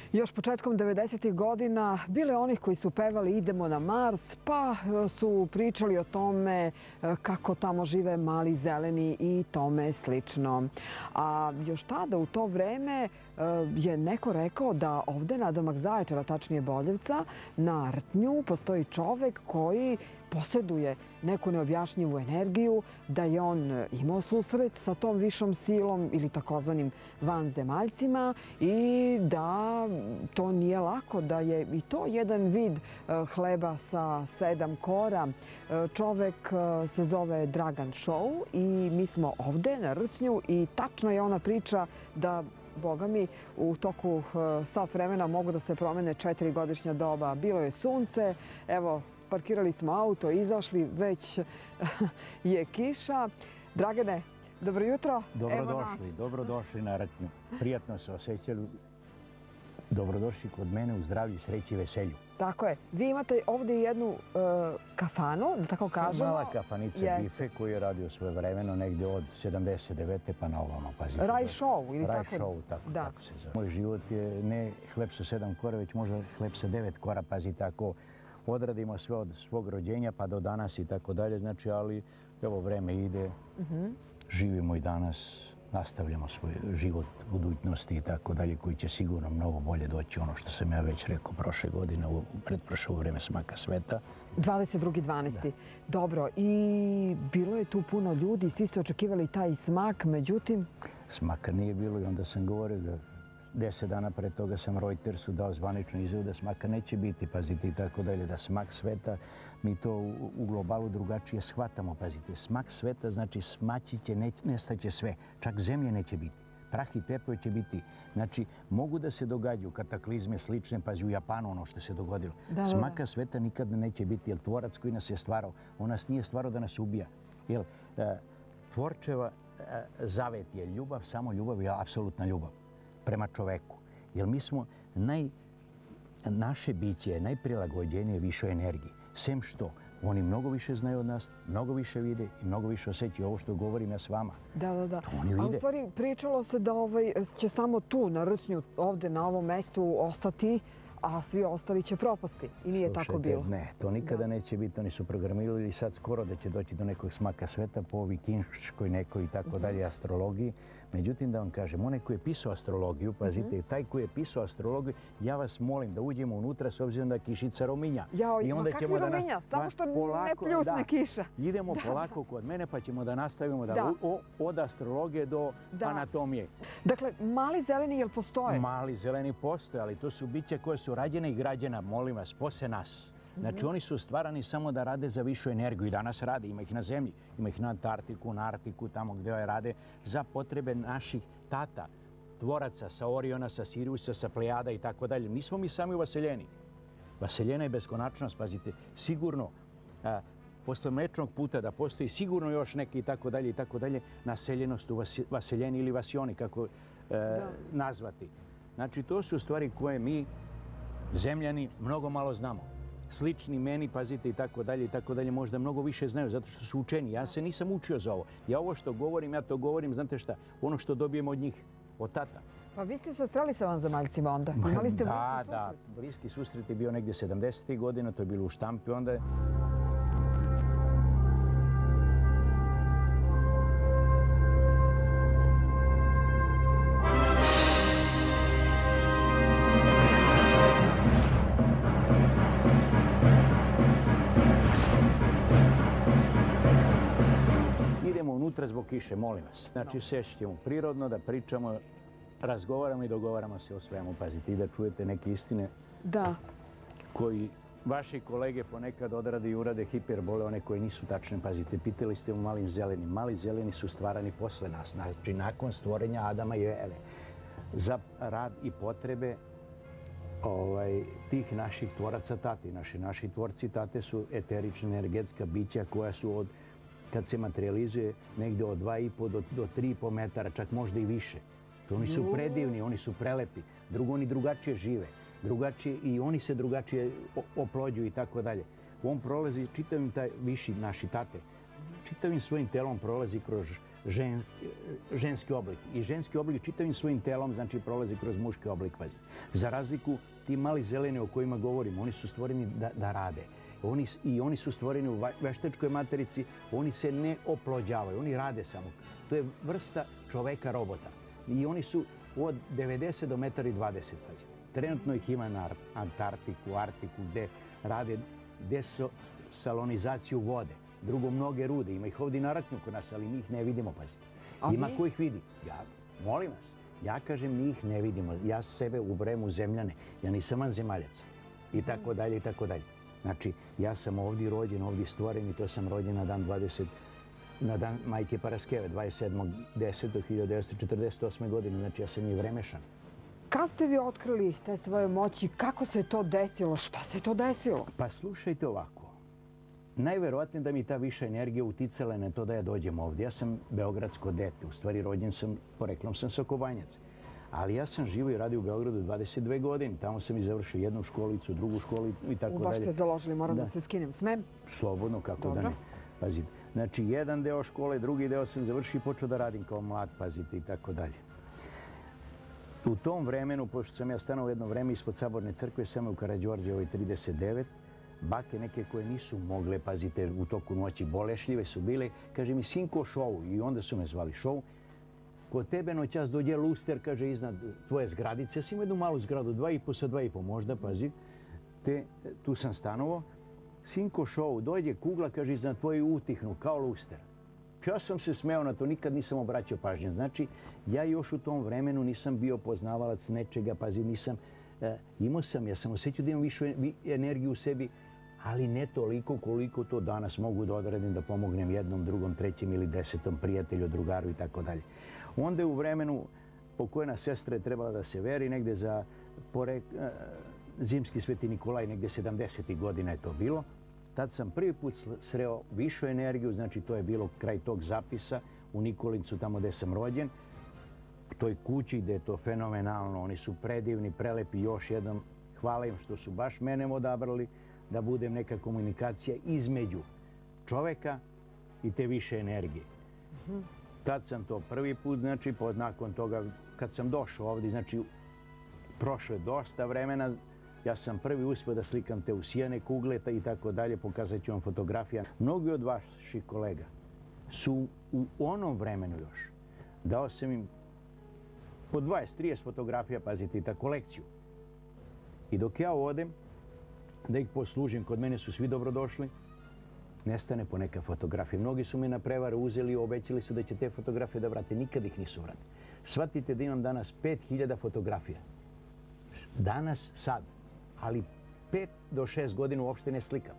Još početkom 90. godina bilo je onih koji su pevali idemo na Mars, pa su pričali o tome kako tamo žive mali zeleni i tome slično. A još tada u to vreme je neko rekao da ovde nadomak Zaječara, tačnije Boljevca, na Rtnju postoji čovek koji posjeduje neku neobjašnjivu energiju, da je on imao susret sa tom višom silom ili takozvanim vanzemaljcima i da to nije lako, da je i to jedan vid hleba sa 7 kora. Čovek se zove Dragan Show i mi smo ovde na Rtnju i tačna je ona priča da Boga mi, u toku sat vremena mogu da se promene 4-godišnja doba. Bilo je sunce, evo, parkirali smo auto, izašli, već je kiša. Dragane, dobro jutro. Dobrodošli na Rtnju. Prijatno se osjećali. Dobrodošli kod mene u zdravlju, sreći i veselju. Tako je. Vi imate ovdje jednu kafanu, da tako kažemo. Mala kafanica bife koji je radio svoje vremeno negdje od 79. pa na ovamo. Raj show ili tako? Raj show, tako se zove. Moj život je ne hleb sa 7 kora, već možda hleb sa 9 kora, pazite, ako odradimo sve od svog rođenja pa do danas i tako dalje. Znači, ali evo vreme ide, živimo i danas, nastavljamo svoj život, budućnosti i tako dalje, koji će sigurno mnogo bolje doći. Ono što sam ja već rekao prošle godine, u pretprošlo vreme smaka sveta. 22.12. Dobro, i bilo je tu puno ljudi, svi su očekivali taj smak, međutim... Smaka nije bilo i onda sam govorio da 10 dana pre toga sam Reutersu dao zvaničnu izjavu da smaka neće biti, pazite, i tako dalje, da smak sveta, mi to u globalu drugačije shvatamo, pazite. Smak sveta znači smaći će, nestaće sve, čak zemlje neće biti. Prah i pepeo će biti. Znači, mogu da se događaju kataklizme slične, pazi u Japanu ono što se dogodilo. Smaka sveta nikada neće biti, jer tvorac koji nas je stvarao, on nas nije stvarao da nas ubija. Jer tvorčeva zavet je ljubav, samo ljubav je apsolutna ljubav prema čoveku. Jer mi smo naše biće je najprilagođenije višoj energiji. Sem što oni mnogo više znaju od nas, mnogo više vide i mnogo više osjećaju ovo što govorim ja s vama. Da. A u stvari pričalo se da će samo tu na Rtnju, ovde na ovom mestu ostati, a svi ostali će propasti. I nije tako bilo. Ne, to nikada neće biti. Oni su programirali sad skoro da će doći do nekog smaka sveta po vikinškoj nekoj i tako dalje astrologiji. Međutim, da vam kažem, onaj koji je pisao astrologiju, pazite, taj koji je pisao astrologiju, ja vas molim da uđemo unutra s obzirom da kišica rominja. Ma kakvi rominja? Samo što ne pljusne kiša. Idemo polako kod mene pa ćemo da nastavimo od astrologije do anatomije. Dakle, mali zeleni jel postoje? Mali zeleni postoje, ali to su biće koje su rađene i građena, molim vas, posle nas. Znači, oni su stvarani samo da rade za višu energiju i danas rade. Ima ih na zemlji, ima ih na Antarktiku, na Arktiku, tamo gdje rade za potrebe naših tata, tvoraca sa Oriona, sa Siriusa, sa Plejada i tako dalje. Nismo mi sami u Vaseljeni. Vaseljena je beskonačnost, pazite, sigurno posle Mlečnog puta da postoji sigurno još neke i tako dalje, naseljenost u Vaseljeni ili Vasioni, kako nazvati. Znači, to su stvari koje mi, zemljani, mnogo malo znamo. Slični meni, pazite, i tako dalje, možda mnogo više znaju, zato što su učeni. Ja se nisam učio za ovo. Ja ovo što govorim, ja to govorim, znate šta, ono što dobijem od njih, od tata. Pa vi ste se sreli sa vanzemaljcima onda? Imali ste bliski susret? Da, bliski susret je bio negdje 70. godina, to je bilo u štampi onda. Zbog kiše, molim vas. Znači, sešći ćemo prirodno da pričamo, razgovaramo i dogovaramo se o svemu. Pazite, i da čujete neke istine koji vaši kolege ponekad odrade i urade hiperbole, one koje nisu tačne. Pazite, pitali ste o malim zelenim. Mali zeleni su stvarani posle nas, znači nakon stvorenja Adama i Eve. Za rad i potrebe tih naših tvoraca tate. Naši tvorci tate su eterična energetska bića koja su od kad se materializuje negdje od 2,5 do 3,5 metara, čak možda i više. Oni su predivni, oni su prelepi. Oni drugačije žive, i oni se drugačije oplođuju i tako dalje. On prolazi, čitavim taj viši naši tate, čitavim svojim telom prolazi kroz ženski oblik. I ženski oblik čitavim svojim telom, znači prolazi kroz muški oblik. Za razliku ti mali zeleni o kojima govorimo, oni su stvoreni da rade. Oni su stvoreni u veštačkoj materici, oni se ne oplođavaju, oni rade samo. To je vrsta čoveka robota. I oni su od 90 do 1,20 m. Trenutno ih ima na Antarktiku, Arktiku, gde rade desalonizaciju vode. Drugo, mnoge rude. Ima ih ovdje na Raknju kod nas, ali njih ne vidimo, pazite. Ima ko ih vidi. Ja, molim vas, ja kažem njih ne vidimo. Ja sebe ubrajem u zemljane. Ja nisam vanzemaljac. I tako dalje, i tako dalje. Znači, ja sam ovdje rođen, ovdje stvoren i to sam rođen na dan majke Paraskeve, 27.10.1948. godine. Znači, ja sam i vremešan. Kad ste vi otkrili te svoje moći? Kako se to desilo? Šta se to desilo? Pa slušajte ovako. Najverovatnije da mi ta viša energija uticala na to da ja dođem ovdje. Ja sam beogradsko dete. U stvari, rođen sam, poreklom sam Sokobanjac. Ali ja sam živo i radio u Beogradu 22 godine. Tamo sam i završio jednu školicu, drugu školu i tako dalje. Baš ste založili, moram da se skinem. Smem? Slobodno, kako da ne. Pazite. Znači, jedan deo škole, drugi deo sam završio i počeo da radim kao mlad, pazite, i tako dalje. U tom vremenu, pošto sam ja stanovao jedno vreme ispod Saborne crkve, sam u Karađorđevoj 39, bake neke koje nisu mogle, pazite, u toku noći bolešljive su bile, kaže mi, sinko, šovu. I onda su me zvali šovu. Kod tebe noćas dođe luster, kaže, iznad tvoje zgradice. Ja sam imao jednu malu zgradu, 2,5 sa 2,5 možda, pazi. Tu sam stanovao. Sinko, šovu, dođe kugla, kaže, iznad tvoje utihnu, kao luster. Ja sam se smeo na to, nikad nisam obraćao pažnju. Znači, ja još u tom vremenu nisam bio poznavalac nečega, pazi, nisam... ja sam osjećao da imam višu energiju u sebi, ali ne toliko koliko to danas mogu da odredim da pomognem jednom, drugom, trećem ili 10. prijatelju, drugaru i tako dalje. Onda je u vremenu pokojna sestra je trebala da se veri, negde za zimski Sveti Nikolaj, negde 70. godina je to bilo. Tad sam prvi put sreo višu energiju, znači to je bilo kraj tog zapisa u Nikolincu, tamo gde sam rođen. U toj kući gde je to fenomenalno, oni su predivni, prelepi, još jednom hvala im što su baš mene odabrali da budem neka komunikacija između čoveka i te više energije. Tad sam to prvi put, znači, nakon toga, kad sam došao ovdje, znači, prošlo je dosta vremena, ja sam prvi uspio da slikam te usijane kugle i tako dalje, pokazat ću vam fotografija. Mnogi od vaših kolega su u onom vremenu još, dao sam im po 20-30 fotografija, pazite, i ta kolekciju. I dok ja odem, da ih poslužim, kod mene su svi dobrodošli, nestane po neka fotografija. Mnogi su me na prevaru uzeli i obećali su da će te fotografije da vrate. Nikad ih nisu vratili. Shvatite da imam danas 5000 fotografija. Danas, sad. Ali 5 do 6 godina uopšte ne slikam.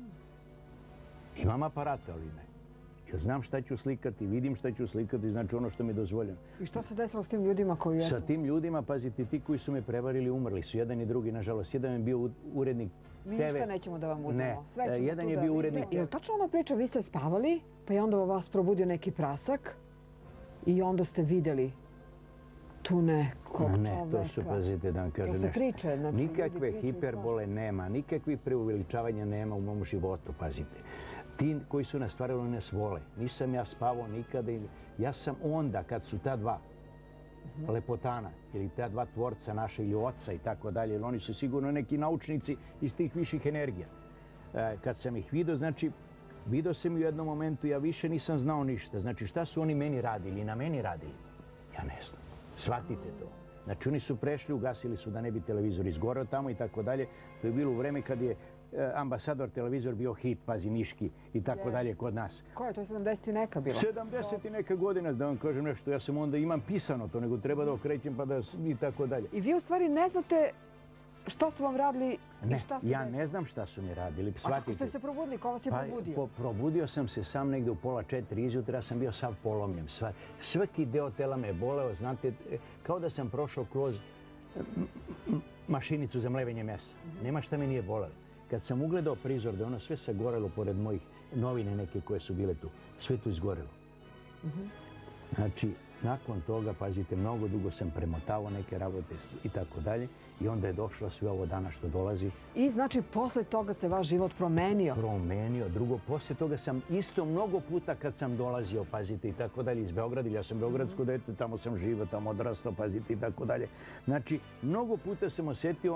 Imam aparate, ali ne. Jer znam šta ću slikati, vidim šta ću slikati, znači ono što mi je dozvoljeno. I što se desilo s tim ljudima koji je... Sa tim ljudima, pazite, ti koji su me prevarili, umrli su. Jedan i drugi, nažalost. Jedan je bio urednik TV. Mi ništa nećemo da vam uzmemo. Ne, jedan je bio urednik. Je li tačno ona priča, vi ste spavali, pa je onda vas probudio neki prasak i onda ste vidjeli tu nekog čoveka? Ne, to su, pazite, da vam kažem nešto. To su priče. Nikakve hiperbole nema, nikakvih preuveličavanja nema u mom životu, pazite. Ti koji su nas stvarali, oni nas vole. Nisam ja spavao nikada. Ja sam onda, kad su ta dva lepotana ili ta dva tvorca naše ili oca i tako dalje, jer oni su sigurno neki naučnici iz tih viših energija. Kad sam ih vidio, znači, vidio sam u jednom momentu, ja više nisam znao ništa. Znači, šta su oni meni radili i na meni radili? Ja ne znam. Shvatite to. Znači, oni su prešli, ugasili su da ne bi televizor izgoreo tamo i tako dalje. To je bilo u vreme kad je ambasador televizor bio hit, pazi, Niški i tako dalje kod nas. Ko je to, 70 i neka bilo? 70 i neka godina, da vam kažem nešto. Ja sam onda imam pisano to, nego treba da okrećem pa da i tako dalje. I vi u stvari ne znate što su vam radili i šta su... Ne, ja ne znam šta su mi radili. A kako ste se probudili? Ko vas je probudio? Probudio sam se sam negde u 3:30 izjutra, ja sam bio sav polomljen. Svaki deo tela me boleo, znate, kao da sam prošao kroz mašinicu za mlevenje mesa. Nema šta me nije bolelo. Kad sam ugledao prizor da ono sve sagorelo pored mojih novine neke koje su bile tu, sve tu izgorelo. Znači, Nakon toga, pazite, mnogo dugo sam premotavao neke rabote i tako dalje. I onda je došlo sve ovo danas što dolazi. I znači, posle toga se vaš život promenio? Promenio. Drugo, posle toga sam isto mnogo puta kad sam dolazio, pazite, i tako dalje, iz Beograda. Ja sam beogradsko dete, tamo sam živio, tamo odrastao, pazite, i tako dalje. Znači, mnogo puta sam osjetio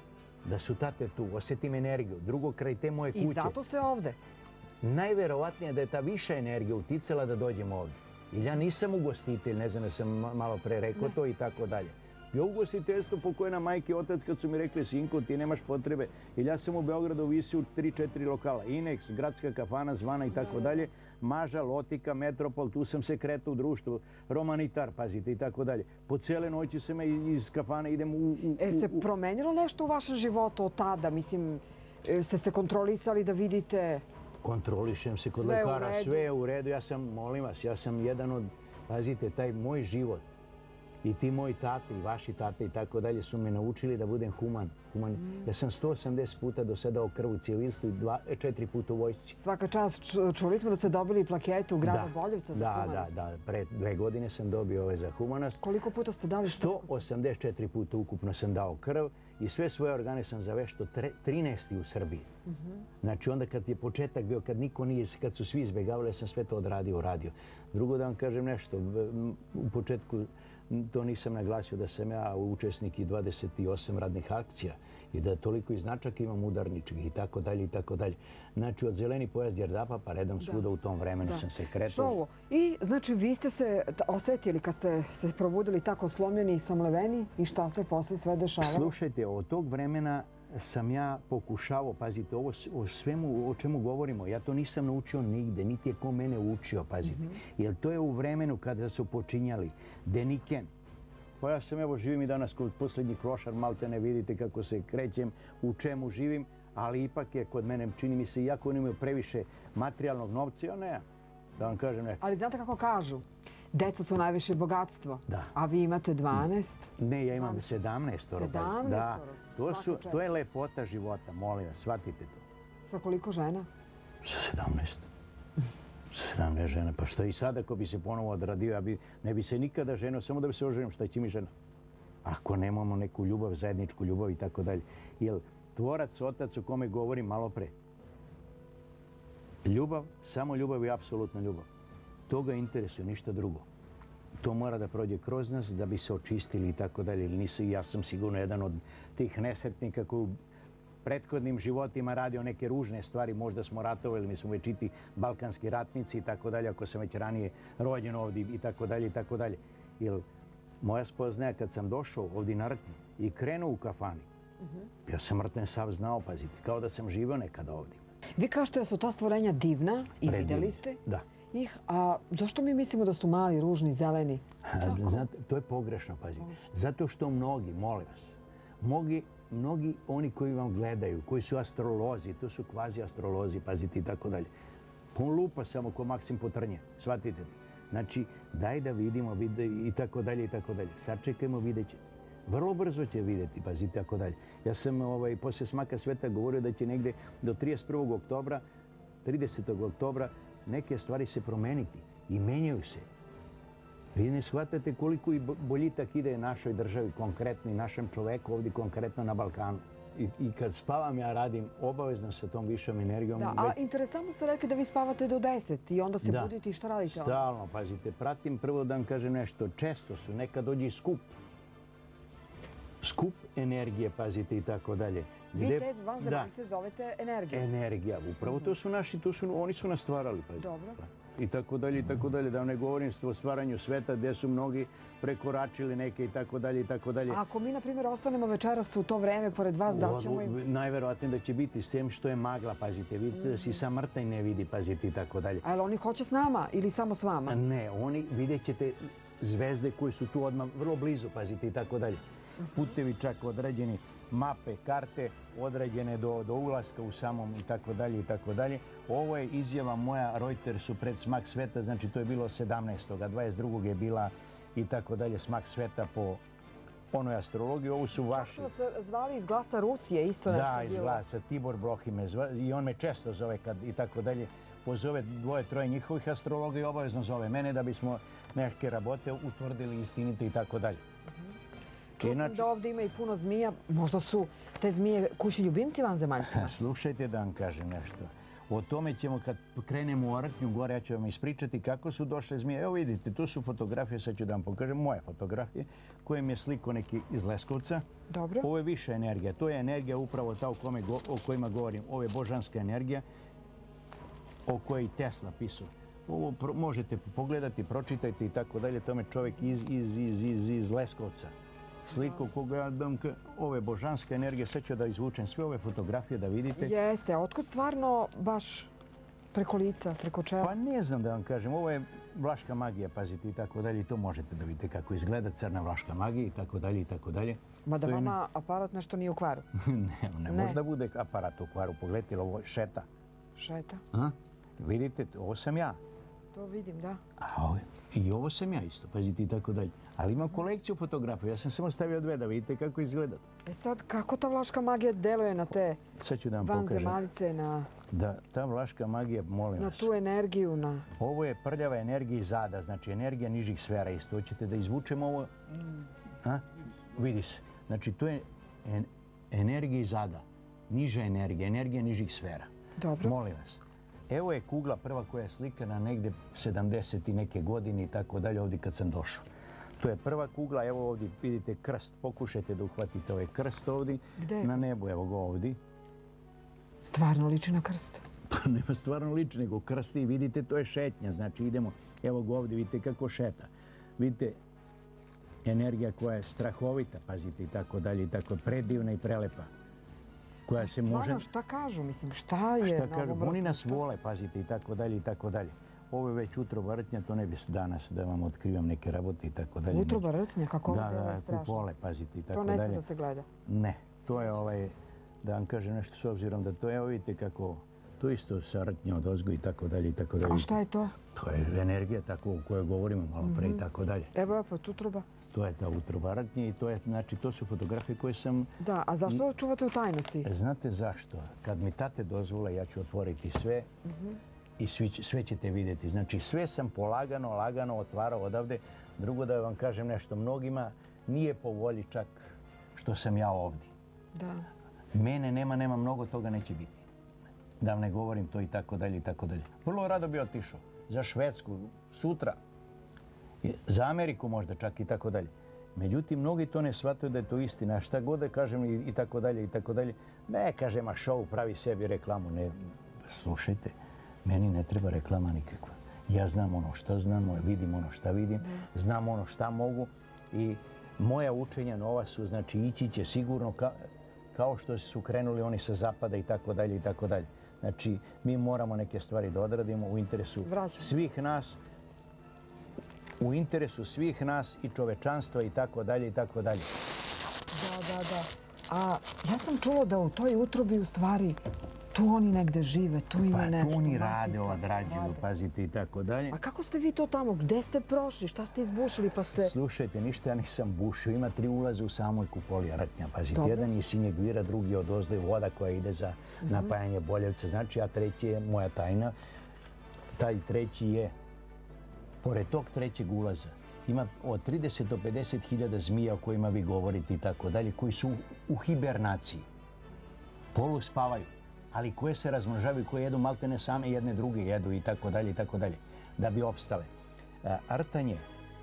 da su tate tu, osjetim energiju. Drugo, kraj te moje kuće. I zato ste ovde? Najverovatnije da je ta viša energija uticala da dođem ovde. Jer ja nisam ugostitelj, ne znam da sam malo pre rekao to i tako dalje. Ja ugostiteljstvo pokojna majke i otac kad su mi rekli sinko ti nemaš potrebe. Jer ja sam u Beogradu visio u 3-4 lokala. Inex, Gradska kafana, Zvana i tako dalje. Maža, Lotika, Metropol, tu sam se kretao u društvu. Romanitar, pazite i tako dalje. Po cijele noći sam iz kafane idem u... Se promenilo nešto u vašem životu od tada? Mislim, ste se kontrolisali da vidite... Kontrolišem se kod lekara, sve je u redu. Ja sam, molim vas, ja sam jedan od, pazite, taj moj život i ti moji tate i vaši tate i tako dalje su me naučili da budem human. Ja sam 180 puta do sada dao krv u civilstvu i 4 puta u vojsci. Svaka čast, čuli smo da ste dobili plaketu grada Boljevca za humanost. Da. Pre 2 godine sam dobio ove za humanost. Koliko puta ste dali? 184 puta ukupno sam dao krv i sve svoje organe sam zaveštao 13. u Srbiji. Znači onda kad je početak bio, kad niko nije, kad su svi izbjegavali, ja sam sve to odradio, uradio. Drugo da vam kažem nešto, u početku to nisam naglasio da sam ja učesnik i 28 radnih akcija i da toliko i značaka imam udarničkih i tako dalje i tako dalje. Znači od zeleni pojas Đerdapa pa redom svuda u tom vremenu sam se kretao. Šovo. I znači vi ste se osjetili kad ste se probudili tako slomljeni i samleveni i šta se posle sve dešavalo? Slušajte, od tog vremena sam ja pokušavao, pazite, ovo o svemu o čemu govorimo, ja to nisam naučio nigde, niti je ko mene učio, pazite. Jer to je u vremenu kada su počinjali Deniken. Pa ja sam, evo, živim i danas kod posljednji klošar, malte ne vidite kako se krećem, u čemu živim, ali ipak je kod mene, čini mi se, iako oni imaju previše materijalnog novca, ja ne, da vam kažem ne. Ali znate kako kažu? Deca su najviše bogatstvo, a vi imate 12? Ne, ja imam 17. 17? Da, to je lepota života, molim vas, shvatite to. Sa koliko žena? Sa 17. 17 žena, pa šta i sad ako bi se ponovo odradio, ne bi se nikada ženio, samo da bi se oženio, šta će mi žena? Ako nemamo neku ljubav, zajedničku ljubav i tako dalje. Jer tvorac, otac o kome govorim malo pre. Ljubav, samo ljubav i apsolutna ljubav. To ga interesuje, ništa drugo. To mora da prođe kroz nas da bi se očistili i tako dalje. Ja sam sigurno jedan od tih nesretnika koji u prethodnim životima radio neke ružne stvari. Možda smo ratovali, mi smo večiti balkanski ratnici i tako dalje, ako sam već ranije rođen ovdje i tako dalje i tako dalje. Jer moja spoznaja kad sam došao ovdje na Rtnju i krenuo u kafani, ja sam Rtne sav znao, pazite, kao da sam živio nekada ovdje. Vi kažete da su ta stvorenja divna i vidjeli ste ih, a zašto mi mislimo da su mali, ružni, zeleni? Znate, to je pogrešno, pazite. Zato što mnogi, molim vas, mnogi oni koji vam gledaju, koji su astrolozi, to su kvazi astrolozi, pazite i tako dalje. On lupa samo ko Maksim Potrnje, shvatite. Znači, daj da vidimo i tako dalje i tako dalje. Sačekajmo, vidjet ćete. Vrlo brzo će vidjeti, pazite, tako dalje. Ja sam poslije Smaka sveta govorio da će negde do 31. oktobra, 30. oktobra, neke stvari se promeniti i menjaju se. Vi ne shvatate koliko i boljitak ide našoj državi, konkretno i našem čoveku ovdje, konkretno na Balkanu. I kad spavam, ja radim obavezno sa tom višom energijom. Da, a interesantno ste rekli da vi spavate do 10 i onda se budite i šta radite? Stalno, pazite, pratim, prvo da vam kažem nešto, često su, nekad dođe i skup energije, pazite, i tako dalje. Vi te vanzemaljce zovete energija? Energija, upravo to su naši, oni su nas stvarali, pazite. Dobro. I tako dalje, da vam ne govorim o stvaranju sveta gdje su mnogi prekoračili neke i tako dalje i tako dalje. Ako mi, na primjer, ostanemo večeras u to vreme pored vas, da ćemo im... Najverovatnije da će biti s tem što je magla, pazite. Vidite da si sam mrtaj ne vidi, pazite i tako dalje. A je li oni hoće s nama ili samo s vama? Ne, oni vidjet ćete zvezde koje su tu odmah vrlo blizu, pazite i tako dalje. Putevi čak određeni, mape, karte određene do ulaska u samom i tako dalje i tako dalje. Ovo je izjava moja Reutersu pred Smak sveta, znači to je bilo 17. a 22. je bila i tako dalje Smak sveta po onoj astrologiji. Ovo su vaši. Čak su vas zvali iz Glasa Rusije, isto nešto bilo. Da, iz Glasa, Tibor Brohi me zva i on me često zove kad i tako dalje. pozove dvoje, troje njihovih astrologa i obavezno zove mene da bismo neke rabote utvrdili, istinite i tako dalje. Čuo sam da ovdje ima i puno zmija. Možda su te zmije kućni ljubimci vanzemaljcima? Slušajte da vam kažem nešto. O tome ćemo kad krenemo u Artnju gore, ja ću vam ispričati kako su došle zmije. Evo vidite, tu su fotografije, sad ću da vam pokažem moje fotografije, koje mi je sliko neki iz Leskovca. Dobro. Ovo je viša energija. To je energija upravo ta o kojima govorim. Ovo je božanska energija o kojoj Tesla pisao. Ovo možete pogledati, pročitajte i tako dalje. To je čovjek iz Leskovca. Sliku koga ove je božanska energija. Sad ću da izvučem sve ove fotografije da vidite. Jeste, a otkud stvarno baš preko lica, preko čela? Pa ne znam da vam kažem. Ovo je vlaška magija, pazite i tako dalje. I to možete da vidite kako izgleda crna vlaška magija i tako dalje i tako dalje. Mada vama aparat nešto nije u kvaru? Ne može da bude aparat u kvaru. Pogledajte, ovo je šeta. Šeta? Vidite, ovo sam ja. To vidim, da. I ovo sam ja isto, pazite i tako dalje. Ali imam kolekciju fotografija. Ja sam samo stavio dve da vidite kako izgleda. Sad, kako ta vlaška magija deluje na te vanzemaljce? Da, ta vlaška magija, molim vas. Na tu energiju, na... Ovo je prljava energija iz zada, znači energija nižih sfera isto. Hoćete da izvučemo ovo? Vidi se. Znači, to je energija iz zada. Niža energija, energija nižih sfera. Dobro. Molim vas. Evo je kugla prva koja je slikana negdje 70 i neke godine i tako dalje ovdje kad sam došao. To je prva kugla, evo ovdje vidite krst. Pokušajte da uhvatite ovaj krst ovdje. Gde? Na nebu, evo ga ovdje. Stvarno liči na krst? Pa nema stvarno liči, nego krst i vidite to je šetnja. Znači idemo, evo ga ovdje, vidite kako šeta. Vidite energija koja je strahovita, pazite i tako dalje, i tako predivna i prelepa. Koja se može... Stvarno, šta kažu? Mislim, šta je? Šta kažu? Oni nas vole, pazite, i tako dalje, i tako dalje. Ovo je već utroba rtnja, to ne bi danas da vam otkrivam neke rabote i tako dalje. Utroba rtnja? Kako ovo delo je strašno? Da, kupole, pazite, i tako dalje. To ne smije da se gleda? Ne. To je da vam kažem nešto s obzirom da to, evo vidite kako, to isto sa rtnja od ozgo i tako dalje, i tako dalje. A šta je to? To je energija tako o kojoj govorimo malo pre i tako dalje. Evo pa utroba. To je ta utroba rtnje i to su fotografije koje sam... Da, a zašto čuvate u tajnosti? Znate zašto? Kad mi tate dozvole, ja ću otvoriti sve i sve ćete vidjeti. Znači sve sam lagano otvarao odavde. Drugo da vam kažem nešto, mnogima nije po volji čak što sam ja ovdje. Da. Mene nema mnogo, toga neće biti. Da vam ne govorim to i tako dalje i tako dalje. Vrlo rado bi otišao za Švedsku sutra. Za Ameriku možda čak i tako dalje. Međutim, mnogi to ne shvataju da je to istina. Šta god da kažem i tako dalje i tako dalje. Ne, kažem, a show pravi sebi reklamu. Ne, slušajte, meni ne treba reklama nikakva. Ja znam ono što znam, vidim ono šta vidim, znam ono šta mogu i moja učenja nova su, znači ići će sigurno kao što su krenuli oni sa zapada i tako dalje i tako dalje. Znači, mi moramo neke stvari da odradimo u interesu svih nas, u interesu svih nas i čovečanstva i tako dalje i tako dalje. Da. A ja sam čulo da u toj utrobi u stvari tu oni negde žive, tu ima nešto. Pa tu oni rade, odrađuju, pazite i tako dalje. A kako ste vi to tamo? Gde ste prošli? Šta ste izbušili pa ste... Slušajte, ništa ja nisam bušio. Ima 3 ulaza u samoj kupoli rtnja. Pazite, jedan je sinjeg vira, drugi od ozdo je voda koja ide za napajanje Boljevca. Znači, a treći je moja tajna. Taj treći je, pored tog trećeg ulaza, ima od 30 do 50 hiljada zmija o kojima vi govorite i tako dalje, koji su u hibernaciji. Polu spavaju, ali koje se razmnožavaju, koje jedu maltene same, jedne druge jedu i tako dalje, da bi opstale. Rtanje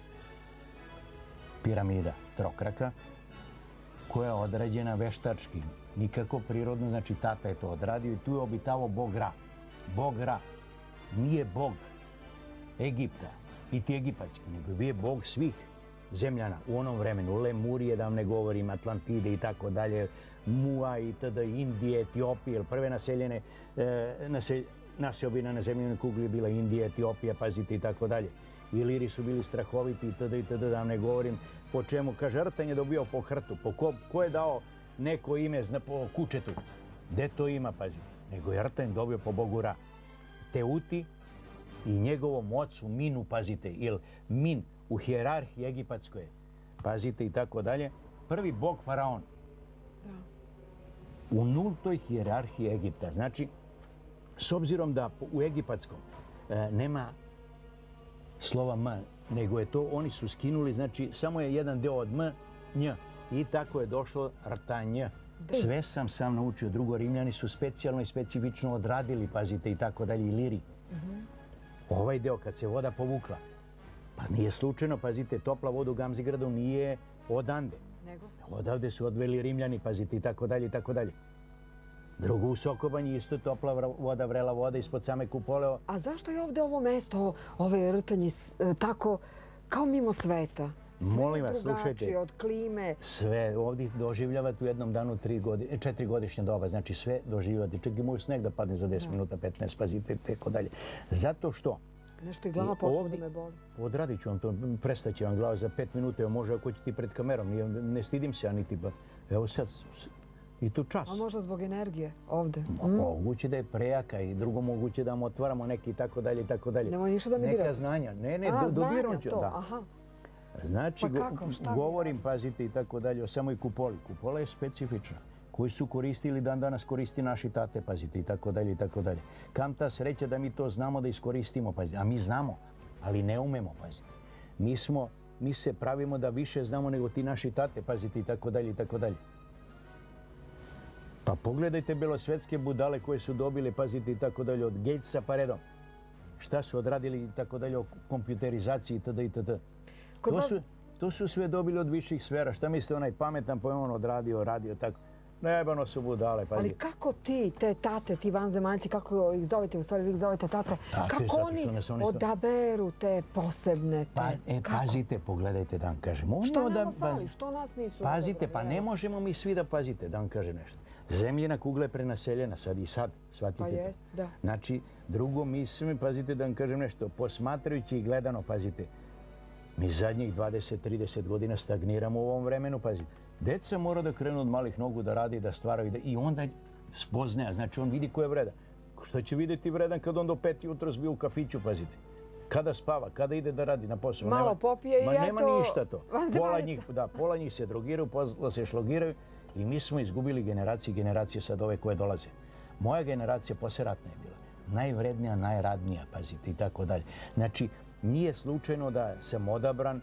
piramida trokraka, koja je odrađena veštački, nikako prirodno, znači tata je to odradio i tu je obitavao Bog Ra. Bog Ra nije Bog Egipta, niti egipatski, nego je Bog svih zemljana u onom vremenu. Lemurije, da vam ne govorim, Atlantide i tako dalje, Mua i tada, Indije, Etiopije, prve naseljene naseobina na zemljenoj kugli je bila Indija, Etiopija, pazite i tako dalje. Iliri su bili strahoviti i tada, da vam ne govorim po čemu. Kaže, rtanje dobio po hrtu, ko je dao neko ime po kučetu. Gde to ima, pazite? Nego je rtanje dobio po Bogu Ra. Teuti i njegovom ocu Minu, pazite, ili Min u hijerarhiji egipatskoj, pazite i tako dalje, prvi bog faraon. U nultoj hijerarhiji Egipta. Znači, S obzirom da u egipatskom nema slova M, nego je to, oni su skinuli, znači samo je jedan deo od M, Nj. I tako je došlo rtanj. Sve sam naučio. Drugo, Rimljani su specijalno i specifično odradili, pazite, i tako dalje, i liri. Ovaj deo, kad se voda povukla, pa nije slučajno, pazite, topla voda u Gamzigradu nije odande. Odavde su odveli Rimljani, pazite, i tako dalje, i tako dalje. Drugo, u Sokobanji isto topla voda, vrela voda ispod same kupole. A zašto je ovde ovo mesto, ove rtanji, tako kao mimo sveta? Molim vas, slušajte. Sve drugačije od klime. Sve ovdje doživljavate u jednom danu 4-godišnja doba. Znači sve doživljavate. Čak i može sneg da padne za 10 minuta, 15, pazite, tako dalje. Zato što... Nešto i glava počela da me boli. Odradit ću vam to, prestaće vam glava za 5 minuta. Evo može ako ćete pred kamerom. Ne stidim se, a niti... Evo sad... I tu čas. A možda zbog energije ovde? Moguće da je prejaka i drugo moguće da vam otvaramo neki i tako dalje i tako dalje. Nemoj ništa da mi dirati. Neka znanja. Ne, dodirom ću. Aha. Znači, govorim, pazite, i tako dalje, o samoj kupoli. Kupola je specifična, koju su koristili dan danas koristi naši tate, pazite, i tako dalje, i tako dalje. Kam ta sreća da mi to znamo da iskoristimo, pazite. A mi znamo, ali ne umemo, pazite. Mi se pravimo da više znamo nego ti naši tate, pazite, i tako dalje, i tako dalje. Pa pogledajte belosvetske budale koje su dobile, pazite, i tako dalje, od Gatesa pa redom. Šta su odradili, i tako dalje, o kompjuterizaciji, itd. itd. To su sve dobili od viših sfera. Šta mislite, onaj pametan pa je on odradio, radio tako. Nejebano su budale, pazi. Ali kako ti, te tate, ti vanzemaljci, kako ih zovete, u stvari vi ih zovete tate, kako oni odaberu te posebne te... Pazite, pogledajte da vam kažem. Što nama fali, što nas nisu odabrali? Pazite, pa ne možemo mi svi da pazite, da vam kažem nešto. Zemljina kugla je prenaseljena sad i sad, shvatite to. Pa jest, da. Znači, drugo, mi svi, pazite da vam kažem nešto, posmatrajući i gledano, pazite, mi zadnjih 20-30 godina stagniramo u ovom vremenu, pazite. Deca mora da krenu od malih nogu da radi, da stvaraju i onda spoznaja. Znači, on vidi ko je vredan. Što će vidjeti vredan kad on do 5 jutros bio u kafiću, pazite. Kada spava, kada ide da radi na posao. Malo popije i eto... Ma nema ništa to. Pola njih se drogiraju, pola se šlogiraju i mi smo izgubili generacije sad ove koje dolaze. Moja generacija posleratna je bila najvrednija, najradnija, pazite, i tako dalje. Znači, nije slučajno da sam odabran.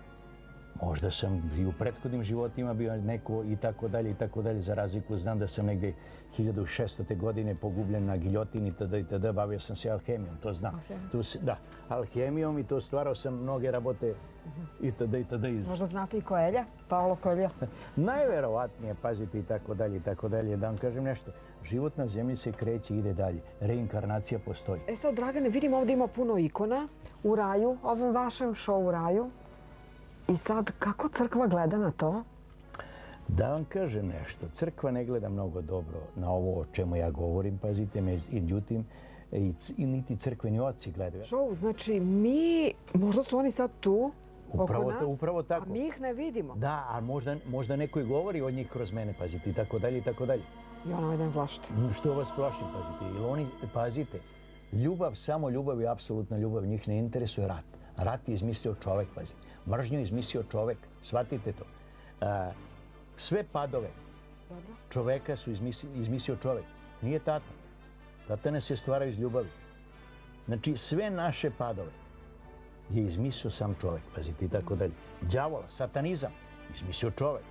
Možda sam i u prethodnim životima bio neko i tako dalje, za razliku znam da sam negdje 1600. godine pogubljen na giljotini itd. Bavio sam se alhemijom, to znam. Da, alhemijom i to stvarao sam mnoge rabote itd. Možda znate i Coelha, Paulo Coelho. Najverovatnije, pazite, i tako dalje, da vam kažem nešto. Život na zemlji se kreće i ide dalje. Reinkarnacija postoji. E sad, Dragane, vidim ovdje ima puno ikona u raju, ovom vašem show raju. I sad, kako crkva gleda na to? Da vam kažem nešto. Crkva ne gleda mnogo dobro na ovo o čemu ja govorim, pazite, međutim, i niti crkveni oci gledaju. Show, znači možda su oni sad tu oko nas, upravo tako. A mi ih ne vidimo. Da, a možda neko i govori od njih kroz mene, pazite, i tako dalje, i tako dalje. I ona da me plašite. Što vas plašim, pazite, jer oni, pazite, ljubav, samo ljubav i apsolutna ljubav, njih ne interesuje rat. Rat je izmislio čovek, pazite. Mržnju je izmislio čovek, shvatite to. Sve padove čoveka su izmislio čovek. Nije tata. Tata ne se stvara iz ljubavi. Znači, sve naše padove je izmislio sam čovek, pazite, i tako dalje. Đavola, satanizam, izmislio čovek.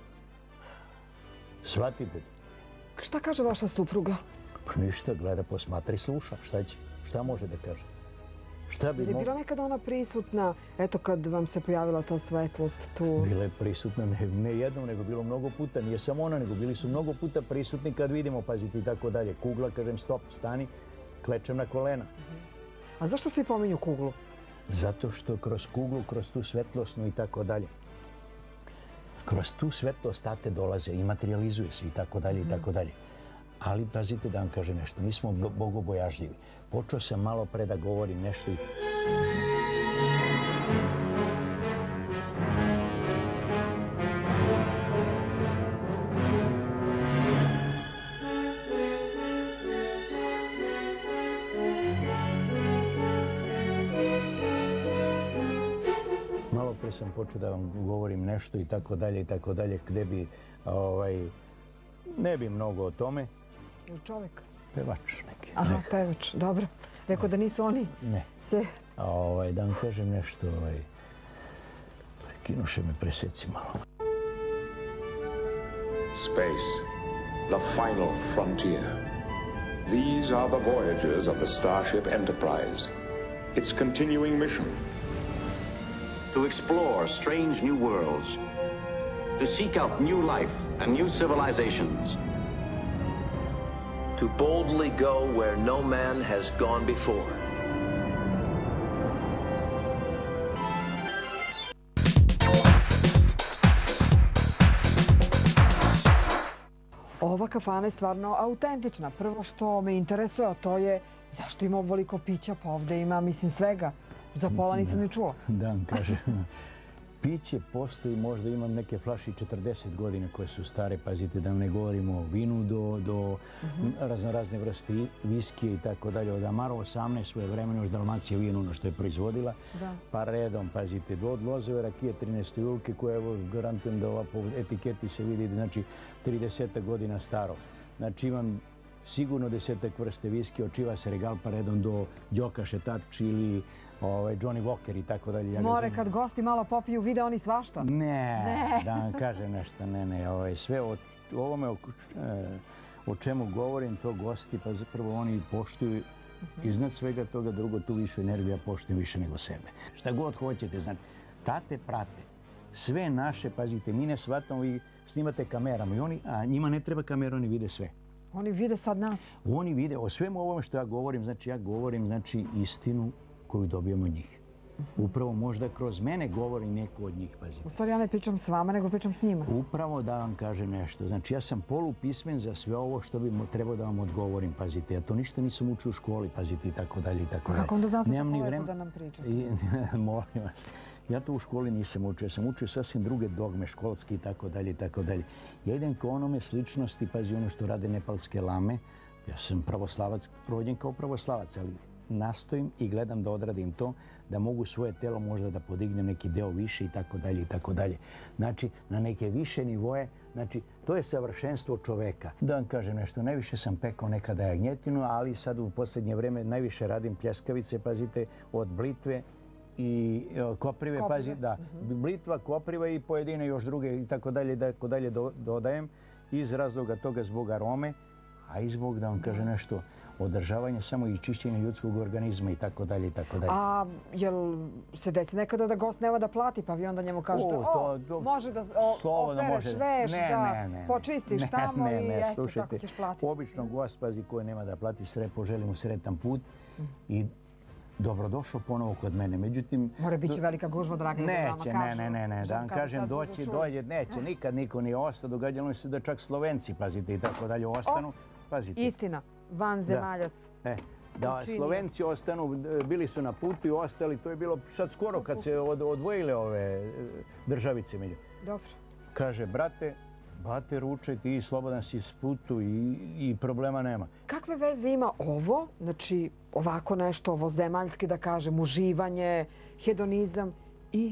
Shvatite to. Šta kaže vaša supruga? Pa ništa, gleda, posmatra i sluša. Šta će? Šta može da kaže? Je bila nekada ona prisutna, eto kad vam se pojavila ta svetlost tu? Bila je prisutna ne jednom, nego bilo mnogo puta. Nije samo ona, nego bili su mnogo puta prisutni kad vidimo, pazite, i tako dalje. Kugla, kažem, stop, stani, klečem na kolena. A zašto svi pominju kuglu? Zato što kroz kuglu, kroz tu svetlosnu i tako dalje, kroz tu svetlost tate dolaze i materializuje se i tako dalje, i tako dalje. Ali, pazite da vam kažem nešto, mi smo bogobojažljivi. Počeo sam malo pre da govorim nešto i... Malo pre sam počeo da vam govorim nešto i tako dalje, gde bi... Ne bi mnogo o tome. Čovjek? pevač neki. Aha, pevač, dobro. Rekao da nisu oni Ne. se... Da vam kažem nešto, prekinuše me preseci malo. Space, the final frontier. These are the voyages of the Starship Enterprise. Its continuing mission. To explore strange new worlds. To seek out new life and new civilizations. To boldly go where no man has gone before. Ova kafana je stvarno autentična. Prvo što me interesuje, a to je zašto ima ovoliko pića, pa ovde ima, mislim, svega. Za pola nisam ni čula. Da vam kažem, piće postoji, možda imam neke flaše 40 godina koje su stare, pazite da ne govorimo o vinu do razne vrste viskije i tako dalje. Od Amaro 18 svoje vremena, još Dalmacija vino, ono što je proizvodila, pa redom, pazite, od Lozove rakije 13. julke koje, evo, garantujem da ova po etiketi se vidi, znači 30 godina staro. Znači imam sigurno 10 vrste viskije, od Chivas Regal pa redom do Đoka Šetač ili Johnny Walker i tako dalje. More, kad gosti malo popiju, vide oni svašta? Ne, da vam kažem nešto, ne. Sve o ovome o čemu govorim, to gosti, pa zapravo oni poštuju iznad svega toga, drugo, tu višu energiju, ja poštujem više nego sebe. Šta god hoćete, znači, tate prate. Sve naše, pazite, mi ne shvatamo, vi snimate kamerama, a njima ne treba kamera, oni vide sve. Oni vide sad nas? Oni vide, o svemu ovome što ja govorim, znači istinu koju dobijemo od njih. Upravo možda kroz mene govori neko od njih, pazite. U stvari ja ne pričam s vama, nego pričam s njima. Upravo da vam kažem nešto. Znači ja sam polupismen za sve ovo što bi trebao da vam odgovorim, pazite. Ja to ništa nisam učio u školi, pazite, i tako dalje, i tako dalje. Kako onda znate tako lepo da nam pričate? Molim vas. Ja to u školi nisam učio. Ja sam učio sasvim druge dogme, školski i tako dalje, i tako dalje. Ja idem kao onome sličnosti, pazi, ono što rade nepalske lame. Ja sam pravoslavac, rođen kao pravoslavac, ali nastojim i gledam da odradim to, da mogu svoje telo možda da podignem neki deo više i tako dalje, i tako dalje. Znači, na neke više nivoje, znači, to je savršenstvo čoveka. Da vam kažem nešto, najviše sam pekao nekada jagnjetinu, ali sad u posljednje vreme najviše radim pljeskavice, pazite, od blitve i koprive, pazi, da. Blitva, kopriva i pojedine još druge i tako dalje dodajem iz razloga toga zbog arome, a i zbog, da vam kažem nešto, održavanje samo i čišćenja ljudskog organizma i tako dalje, i tako dalje. A jel se desi nekada da gost nema da plati, pa vi onda njemu kažete može da opereš veš, da počistiš tamo i eto, tako ćeš platiti. Obično gost, pazi, koji nema da plati, poželi mu sretan put i dobrodošao ponovo kod mene. Međutim... Mora biti velika gužva, draga, da vama kažu. Ne, da vam kažem, dođe, neće, nikad niko nije ostao. Događalo se da čak Slovenci, pazite, i tako dalje, ostanu. Istina, vanzemaljac. Da, Slovenci ostanu, bili su na putu i ostali. To je bilo sad skoro kad se odvojile ove državice. Dobro. Kaže, brate, ručaj, ti slobodan si s putu i problema nema. Kakve veze ima ovo, znači ovako nešto, ovo zemaljski, da kažem, uživanje, hedonizam i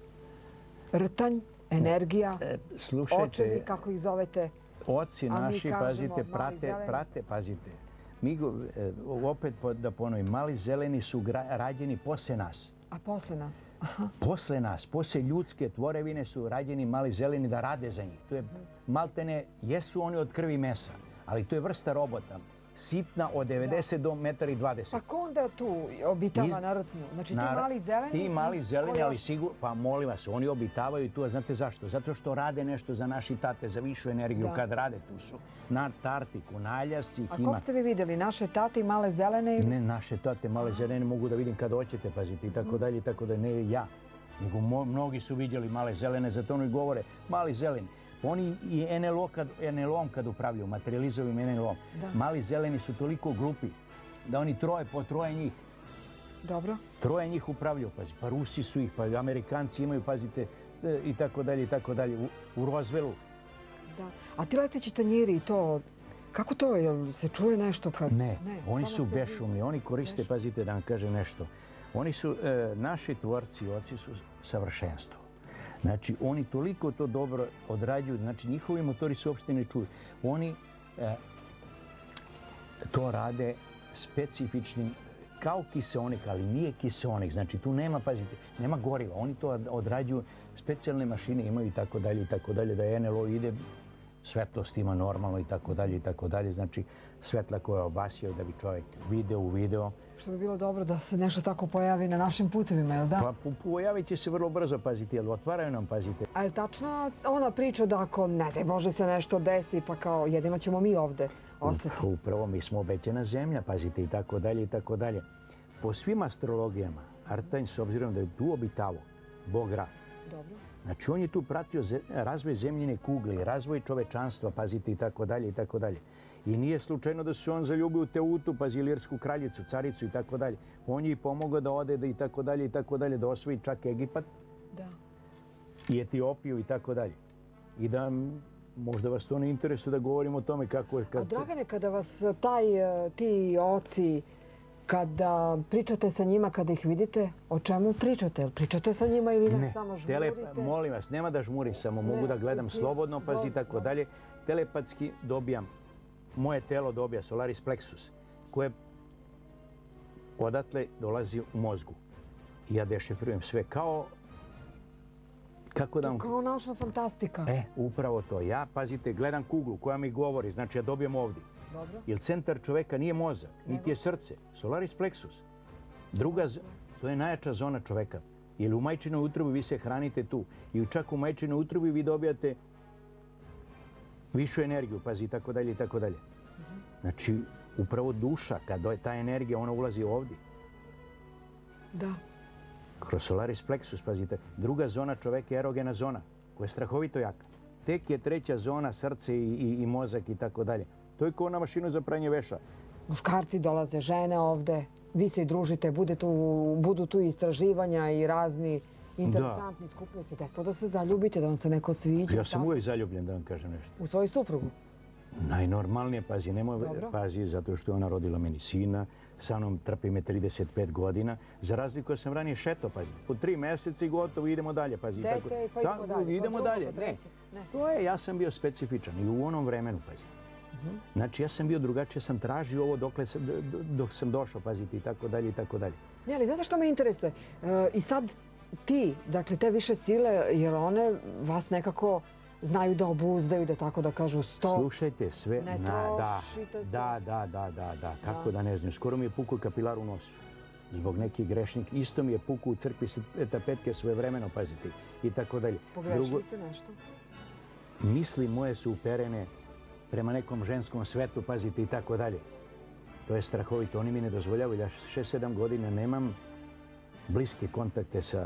rtanj, energija, očevi, kako ih zovete? Oci naši, pazite, prate, pazite. Mi, opet da ponovim, mali zeleni su rađeni posle nas. A posle nas? Posle nas, posle ljudske tvorevine su rađeni mali zeleni da rade za njih. To je maltene, jesu oni od krvi i mesa, ali to je vrsta robota. Sitna od 90 do 1,20 m. Pa ko onda tu obitava na rtmu? Znači ti mali zeleni? Ti mali zeleni, ali sigurno, pa molim vas, oni obitavaju tu, a znate zašto? Zato što rade nešto za naši tate, za višu energiju kad rade tu su. Na Antarktiku, na Aljasci. A kog ste vi vidjeli? Naše tate i male zelene? Ne, naše tate, male zelene mogu da vidim kad hoćete, pazite, i tako dalje, ne ja. Nego mnogi su vidjeli male zelene, zato oni govore, mali zeleni. Oni i NLO-om kad upravljaju, materializovim NLO-om, mali zeleni su toliko glupi da oni po troje njih. Dobro. Troje njih upravljaju, pazi, pa Rusi su ih, pa Amerikanci imaju, pazite, i tako dalje, u Roswellu. Da. A ti leteći tanjiri i to, kako to, jel se čuje nešto kad... Ne, oni su bešumni, oni koriste, pazite da vam kažem nešto, oni su, naši tvorci, oci su savršenstvo. Znači, oni toliko to dobro odrađuju, znači njihovi motori se uopšte ne čuju. Oni to rade specifičnim, kao kiseonik, ali nije kiseonik. Znači tu nema, pazite, nema goriva. Oni to odrađuju, specijalne mašine imaju i tako dalje, da NLO ide, svetlost ima normalno i tako dalje. Znači svetla koja obasjaju da bi čovjek video. Što bi bilo dobro da se nešto tako pojavi na našim putevima, jel da? Pa pojavit će se vrlo brzo, pazite, jer otvaraju nam, pazite. A je li tačna ona priča da ako, ne daj Bože, se nešto desi, pa kao jedino ćemo mi ovde ostati? Upravo, mi smo obećana zemlja, pazite, i tako dalje. Po svim astrologijama, Artanj, s obzirom da je tu obitavo, Bog Ra. Dobro. Znači, on je tu pratio razvoj zemljine kugle, razvoj čovečanstva, pazite, i tako dalje. I nije slučajno da se on zaljubio u Teutu, pazi, ilirsku kraljicu, caricu i tako dalje. On je i pomogao da ode da i tako dalje, da osvoji čak Egipat i Etiopiju i tako dalje. I da možda vas to ne interesuje da govorimo o tome kako je... A Dragane, kada vas ti oci, kada pričate sa njima, kada ih vidite, o čemu pričate? Pričate sa njima ili ne samo žmurite? Molim vas, nema da žmurim, samo mogu da gledam slobodno, pazi i tako dalje. Telepatski dobijam, moje telo dobija Solaris Plexus, koje odatle dolazi u mozgu. I ja dešifrujem sve kao... Kao naučna fantastika. Upravo to. Ja, pazite, gledam kuglu koja mi govori, znači ja dobijem ovdje. Dobro. Jer centar čoveka nije mozak, niti je srce. Solaris Plexus. Druga, to je najjača zona čoveka. Jer u majčinoj utrobi vi se hranite tu. I čak u majčinoj utrobi vi dobijate višu energiju, pazi, i tako dalje. Znači, upravo duša, kad je ta energija, ona ulazi ovdje. Da. Kroz Solaris Plexus, pazite. Druga zona čoveka je erogena zona, koja je strahovito jaka. Tek je treća zona, srce i mozak i tako dalje. To je kao na mašinu za pranje veša. Muškarci dolaze, žene ovde, vi se i družite, budu tu istraživanja i razni interesantni skupovi. Se desilo da se zaljubite, da vam se neko sviđa? Ja sam uvijek zaljubljen, da vam kažem nešto. U svoju suprugu? Najnormalnije, pazi, nemoj pazi, zato što je ona rodila meni sina, sa mnom trpi me 35 godina, za razliku ja sam ranije šeto, pazi, po 3 mjeseca i gotovo, idemo dalje, pazi. Dete, pa idemo dalje, idemo dalje. Ne, to je, ja sam bio specifičan i u onom vremenu, pazi. Znači, ja sam bio drugačiji, ja sam tražio ovo dok sam došao, pazite, i tako dalje. Ne, ali znate što me interesuje? I sad ti, dakle, te više sile, jer one vas nekako znaju da obuzdaju, da tako da kažu stop. Slušajte sve. Ne trošite se. Da. Kako da ne znam. Skoro mi je pukao kapilar u nosu. Zbog nekih grešnika. Isto mi je pukao u crkvi tapetke svojevremeno, pazite. I tako dalje. Pogrešili ste nešto? Misli moje su uperene prema nekom ženskom svetu, pazite, i tako dalje. To je strahovito. Oni mi ne dozvoljavaju. Ja 6-7 godina nemam bliske kontakte sa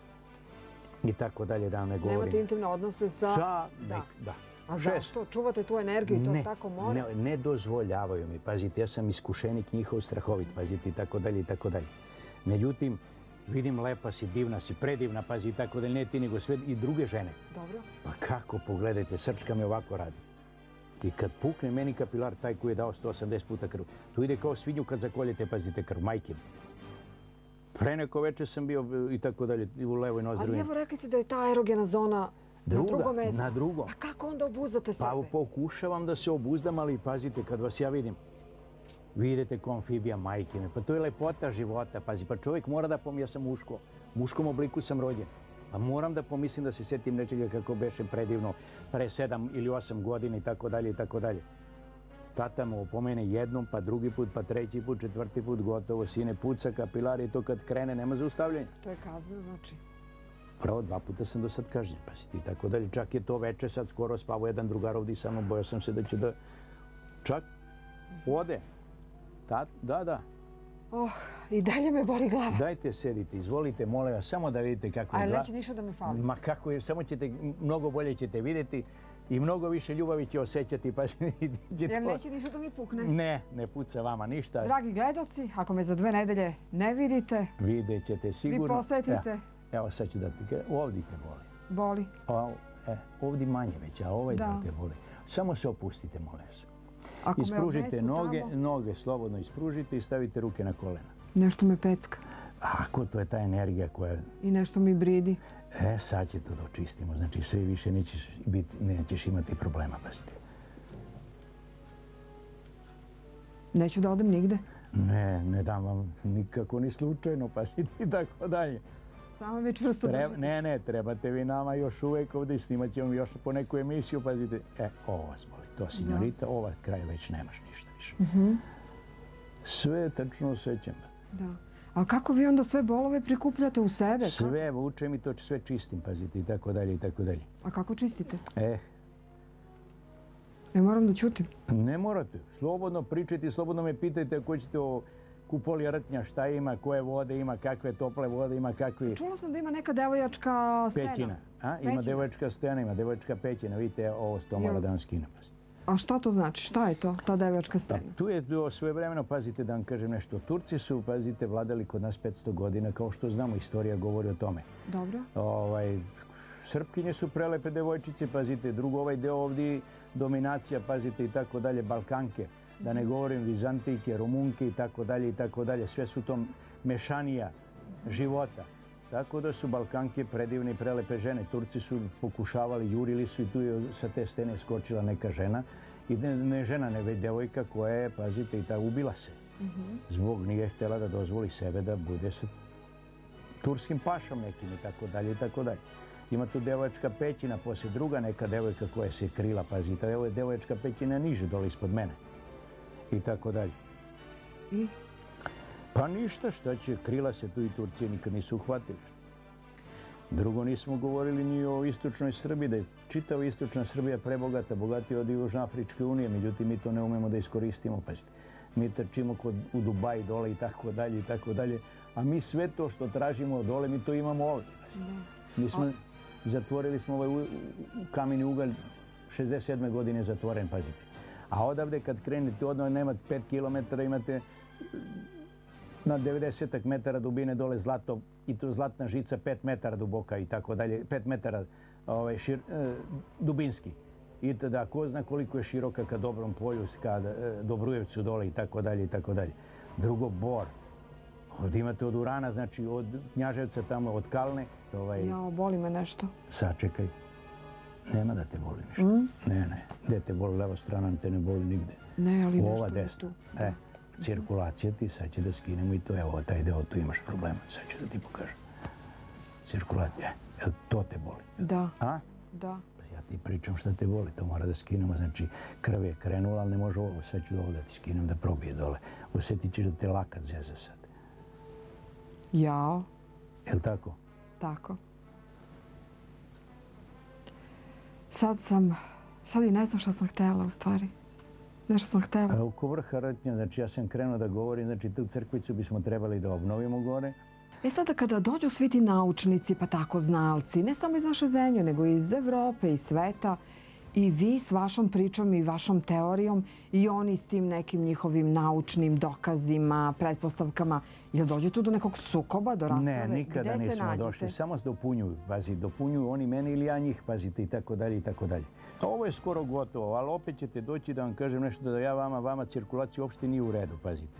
i tako dalje, da ne govorim. Nemate intimne odnose sa... Da. A zašto? Čuvate tu energiju i to tako mora? Ne dozvoljavaju mi. Pazite, ja sam iskušenik njihov strahovit, pazite, i tako dalje. Međutim, vidim lepa si, divna si, predivna, pazi, i tako dalje, ne ti nego sve i druge žene. Dobro. Pa kako, pogledajte, srčka me ovako radi. I kad pukne meni kapilar, taj koji je dao 180 puta krv, tu ide kao svinju kad zakoljete, pazite, krv, majke. Pre neko večer sam bio i tako dalje, u levoj nozdrvi. Ali evo rekli ste da je ta erogena zona na drugom mjestu. Na drugom. Pa kako onda obuzdate sebe? Pa pokušavam da se obuzdam, ali pazite, kad vas ja vidim, vi idete ko amfibija, majke me. Pa to je lepota života, pazi. Pa čovjek mora da pomisli, ja sam muško. U muškom obliku sam rođen. Pa moram da pomislim da se sjetim nečega kako beše predivno pre 7 ili 8 godina i tako dalje. Tata me opomene jednom, pa drugi put, pa treći put, četvrti put, gotovo, sine, puca kapilar i to kad krene, nema zaustavljanja. To je kazna, znači? Pravo, 2 puta sam do sad kažnjen, pazite, i tako dalje. Čak je to veče, sad skoro spavao jedan drugar ovdje i samo bojao sam se da će da... Čak ode. Da. I dalje me boli glava. Dajte, sedite, izvolite, molim vas, samo da vidite kako je glava. Ali neće ništa da me fali. Ma kako je, samo ćete, mnogo bolje ćete vidjeti i mnogo više ljubavi će osjećati, pa jer neće ništa da mi pukne? Ne puca vama ništa. Dragi gledalci, ako me za 2 nedelje ne vidite, vidjet ćete sigurno. Vi posetite. Evo sad ću da ti kažem, ovdje te boli. Boli? Ovdje manje već, a ovaj da te boli. Samo se opustite, molim se. Ispružite noge, slobodno ispružite i stavite ruke na kolena. Nešto me pecka. Ako to je ta energija koja... I nešto mi bridi. Sad će to da očistimo. Znači sve više nećeš imati problema, pazite. Neću da odem nigde. Ne dam vam nikako ni slučajno, pa si ti tako dalje. Samo mi čvrsto držite. Ne, trebate vi nama još uvek ovdje, snimat ćemo još po neku emisiju, pazite. Ovo vas boli, to signorita, ovaj kraj već nemaš ništa više. Sve tačno osjećam. Da. A kako vi onda sve bolove prikupljate u sebe? Sve vučem i to sve čistim, pazite, i tako dalje, i tako dalje. A kako čistite? Moram da ćutim. Ne morate. Slobodno pričajte, slobodno me pitajte ako ćete o kupoli rtnja, šta ima, koje vode ima, kakve tople vode ima, kakvi... Čula sam da ima neka devojačka stena. Pećina. Ima devojačka stena, ima devojačka pećina. Vidite, ovo stomala da vam skinem. A šta to znači? Šta je to, ta devojačka stena? Tu je svojevremeno, pazite da vam kažem nešto. Turci su, pazite, vladali kod nas 500 godina, kao što znamo, istorija govori o tome. Dobro. Srpkinje su prelepe devojčice, pazite, drugo ovaj deo ovdje dominacija, pazite, i tako dalje, Balkanke, da ne govorim Vizantijke, Rumunke i tako dalje, i tako dalje. Sve su to mešanija života. Tako da su Balkanke predivne i prelepe žene. Turci su pokušavali, jurili su i tu je sa te stene skočila neka žena. I ne žena, ne već devojka koja je, pazite, i ta ubila se. Zbog nije htjela da dozvoli sebe da bude sa turskim pašom nekim i tako dalje, i tako dalje. Ima tu devojačka pećina, poslije druga neka devojka koja se krila, pazite, evo je devojačka pećina niže dole ispod mene. I tako dalje. I? Pa ništa, šta će, krila se tu i Turcije nikad nisu uhvatili. Drugo, nismo govorili ni o istočnoj Srbiji, da je čitava istočna Srbija prebogata, bogatija od Južnoafričke unije, međutim mi to ne umemo da iskoristimo, pazite. Mi trčimo u Dubaji dole i tako dalje, i tako dalje, a mi sve to što tražimo dole, mi to imamo ovdje. Mi smo... Zatvorili smo ovaj kameni ugalj, 67. godine zatvoren, pazite. A odavde kad krenete, odno nemate 5 km, imate na 90 metara dubine dole zlato i to zlatna žica 5 metara duboka i tako dalje, 5 metara dubinski. I tada ko zna koliko je široka ka Dobrom polju, ka Dobrujevcu dole i tako dalje, i tako dalje. Drugo, Bor. Ovdje imate od Urana, znači od Knjaževca tamo, od Kalne. Jao, boli me nešto. Sačekaj. Nema da te boli ništa. Ne. Gde te boli leva strana, te ne boli nigde. Ne, ali nešto ova desna. Cirkulacija ti, sad će da skinemo i to. Evo, taj deo, tu imaš problema. Sad ću da ti pokažem. Cirkulacija. To te boli. Da. A? Da. Ja ti pričam šta te boli. To mora da skinemo. Znači, krv je krenula, ali ne može ovo. Sad ću ovo da ti skinem da probije dole. Osjetit ćeš da te lakat zeza sad. Jao. Je li tako? Tako. Sad i ne znam šta sam htjela u stvari. Nešto sam htjela. Oko vrha rtnja, znači ja sam krenuo da govorim, znači tu crkvicu bismo trebali da obnovimo gore. Sada kada dođu svi ti naučnici, pa tako znalci, ne samo iz naše zemlje, nego i iz Evrope i sveta, i vi s vašom pričom i vašom teorijom i oni s tim nekim njihovim naučnim dokazima, pretpostavkama, jel dođe tu do nekog sukoba, do rasprave? Ne, nikada nismo došli. Samo se dopunjuju, pazi, dopunjuju oni mene ili ja njih, pazite, i tako dalje, i tako dalje. A ovo je skoro gotovo, ali opet ćete doći da vam kažem nešto da ja vama cirkulacija uopšte nije u redu, pazite.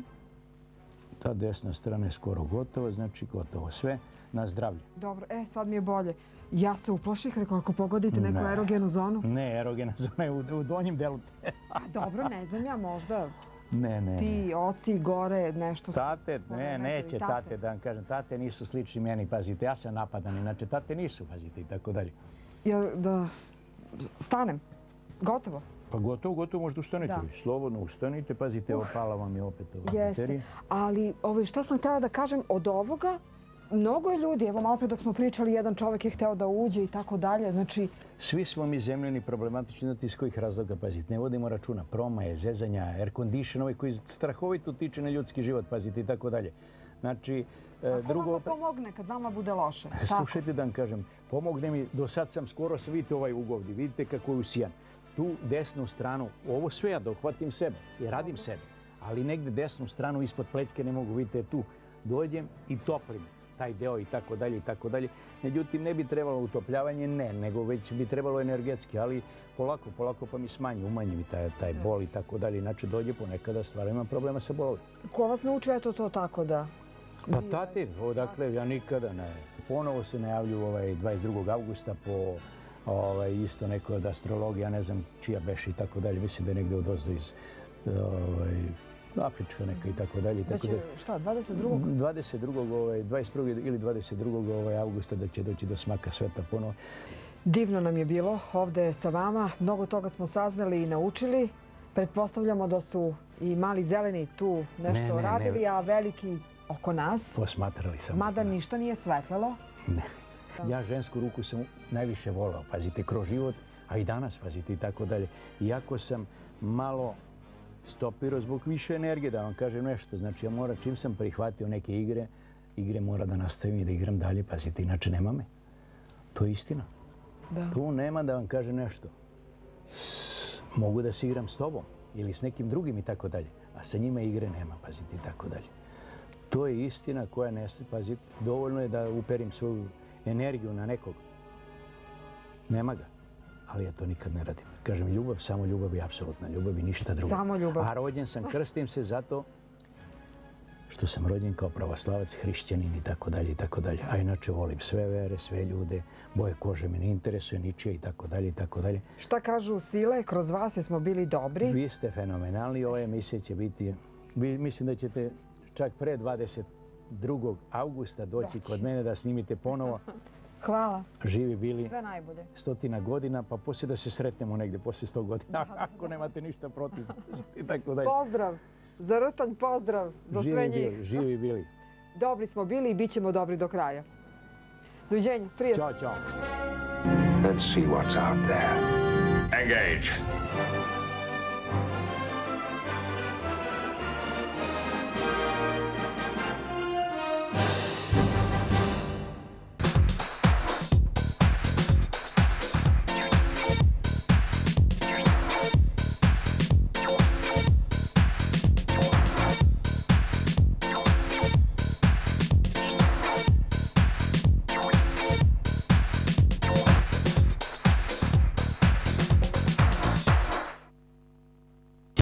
Ta desna strana je skoro gotova, znači gotovo sve na zdravlje. Dobro, sad mi je bolje. Ja se uplaših, rekao, ako pogodite neku erogenu zonu. Ne, erogena zona je u donjim delu. Dobro, ne znam ja, možda Ne. Ti oci gore nešto... Tate, neće tate da vam kažem. Tate nisu slični meni, pazite, ja sam napadan, inače tate nisu, pazite, i tako dalje. Da stanem? Gotovo? Pa gotovo, možda ustanite. Slobodno ustanite, pazite, opala vam je opet ova baterija. Jeste, ali šta sam htjela da kažem od ovoga, mnogo je ljudi, evo malo pre dok smo pričali, jedan čovjek je hteo da uđe i tako dalje, znači... Svi smo mi zemljeni problematični, znate iz kojih razloga, pazite, ne vodimo računa, promaje, zezanja, air condition, ovaj koji strahovito tiče na ljudski život, pazite, i tako dalje. Znači, drugo... Ako vam pomogne kad vama bude loše? Slušajte da vam kažem, pomogne mi, do sad sam skoro, vidite ovaj ugovdi, vidite kako je usijan. Tu desnu stranu, ovo sve ja dohvatim sebe i radim sebe, ali negde desnu stranu ispod plećke ne mogu, vidite, tu dođem i toplim taj deo i tako dalje, i tako dalje. Međutim, ne bi trebalo utopljavanje, ne, nego već bi trebalo energetski, ali polako pa mi smanji, umanji mi taj bol i tako dalje. Inače, dođe ponekada stvarno imam problema sa bolom. Ko vas nauči eto to tako da... Pa tate, odakle, ja nikada ne. Ponovo se najavlju 22. augusta po isto nekoj od astrologije, ja ne znam čija beše i tako dalje. Mislim da je negde odozdo iz afrička neka i tako dalje. Da će, šta, 22. 21. ili 22. avgusta da će doći do smaka sveta ponovo. Divno nam je bilo ovde sa vama. Mnogo toga smo saznali i naučili. Pretpostavljamo da su i mali zeleni tu nešto radili, a veliki oko nas. Posmatrali sam. Mada ništa nije svetlalo. Ne. Ja žensku ruku sam najviše volao, pazite, kroz život, a i danas, pazite, i tako dalje. Iako sam malo stopirao zbog više energije, da vam kažem nešto. Znači, ja moram, čim sam prihvatio neke igre mora da nastavim i da igram dalje, pazite, inače nema me. To je istina. Tu nema da vam kažem nešto. Mogu da se igram s tobom ili s nekim drugim i tako dalje, a sa njima igre nema, pazite, i tako dalje. To je istina koja ne se, pazite, dovoljno je da uperim svoju energiju na nekog. Nema ga, ali ja to nikad ne radim. Kažem, ljubav, samo ljubav i apsolutna ljubav i ništa drugo. Samo ljubav. A rođen sam, krstim se zato što sam rođen kao pravoslavac, hrišćanin i tako dalje i tako dalje. A inače volim sve vere, sve ljude, boje kože me ne interesuje, ničije i tako dalje i tako dalje. Šta kažu sile? Kroz vas smo bili dobri. Vi ste fenomenalni. Ova emisija će biti... Mislim da ćete čak pre 22. avgusta doći kod mene da snimite ponovo. Hvala. Živi bili. Sve najbolje. 100 godina, pa poslije da se sretnemo negdje, poslije 100 godina, ako nemate ništa protiv. I tako dalje. Pozdrav. Za Rtanj pozdrav za sve njih. Živi bili. Dobri smo bili i bit ćemo dobri do kraja. Doviđenja. Prijatno. Ćao, čao. Let's see what's out there. Engage.